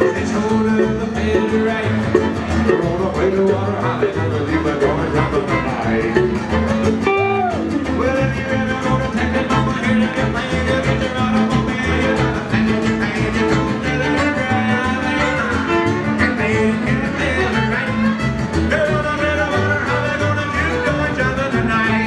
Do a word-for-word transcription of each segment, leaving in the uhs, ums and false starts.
They told her the failure right. We're gonna play the water high, gonna leave it on the top of the night. Well, if you ever gonna take it, mama, here to get playing, you'll get your automobile. You gotta think what you're paying, you're gonna let her drive. And they ain't gonna feel it right. They're gonna play the water high, they're gonna keep going each other tonight.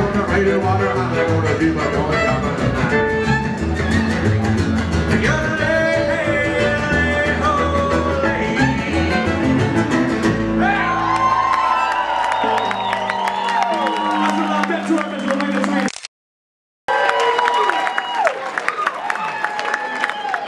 Water, I'm gonna do my going down the night.